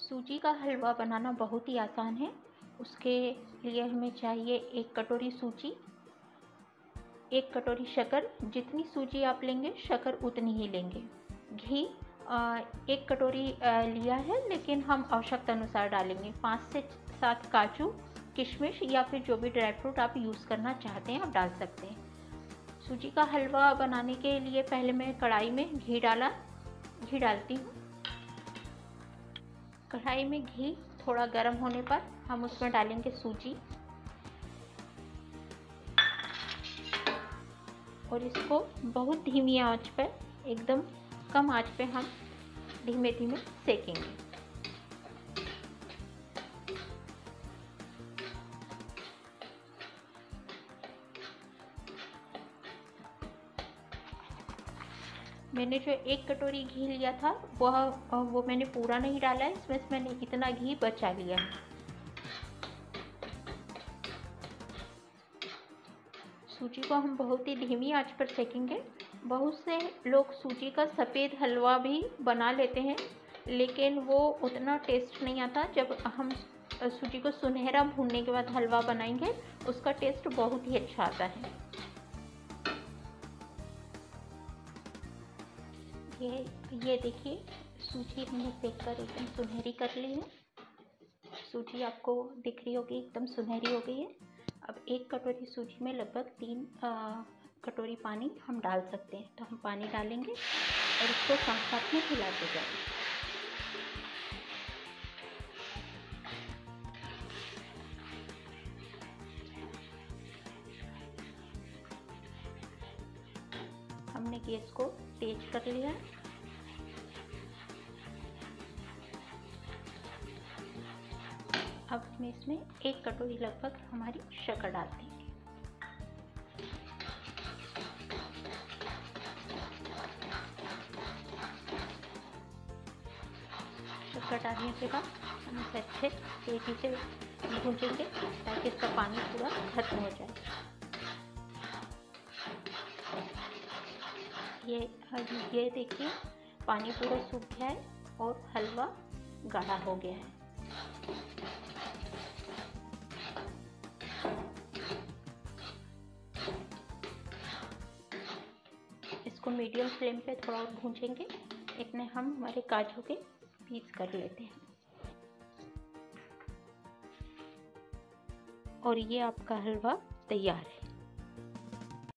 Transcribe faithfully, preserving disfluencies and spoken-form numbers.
सूजी का हलवा बनाना बहुत ही आसान है। उसके लिए हमें चाहिए एक कटोरी सूजी, एक कटोरी शक्कर। जितनी सूजी आप लेंगे शक्कर उतनी ही लेंगे। घी एक कटोरी लिया है, लेकिन हम आवश्यकता अनुसार डालेंगे। पाँच से सात काजू, किशमिश या फिर जो भी ड्राई फ्रूट आप यूज़ करना चाहते हैं आप डाल सकते हैं। सूजी का हलवा बनाने के लिए पहले मैं कढ़ाई में घी डाला घी डालती हूँ। कढ़ाई में घी थोड़ा गर्म होने पर हम उसमें डालेंगे सूजी और इसको बहुत धीमी आंच पर, एकदम कम आंच पे हम धीमे धीमे सेकेंगे। मैंने जो एक कटोरी घी लिया था वह वो मैंने पूरा नहीं डाला है, इसमें से मैंने इतना घी बचा लिया है। सूजी को हम बहुत ही धीमी आंच पर सेकेंगे। बहुत से लोग सूजी का सफ़ेद हलवा भी बना लेते हैं, लेकिन वो उतना टेस्ट नहीं आता। जब हम सूजी को सुनहरा भूनने के बाद हलवा बनाएंगे उसका टेस्ट बहुत ही अच्छा आता है। ये ये देखिए, सूजी हमने सेक कर एकदम सुनहरी कर ली है। सूजी आपको दिख रही होगी, एकदम सुनहरी हो गई है। अब एक कटोरी सूजी में लगभग तीन आ, कटोरी पानी हम डाल सकते हैं। तो हम पानी डालेंगे और इसको साथ साथ में हिलाते जाएंगे। हमने गैस को तेज कर लिया है। अब हम इसमें एक कटोरी लगभग हमारी शक्कर डाल देंगे। शक्कर डालने के बाद हम इसे अच्छे तेजी से भूनेंगे ताकि इसका पानी पूरा खत्म हो जाए। ये ये देखिए, पानी पूरा सूख गया है और हलवा गाढ़ा हो गया है। इसको मीडियम फ्लेम पे थोड़ा और भूनेंगे। इतने हम हमारे काजू के पीस कर लेते हैं और ये आपका हलवा तैयार है।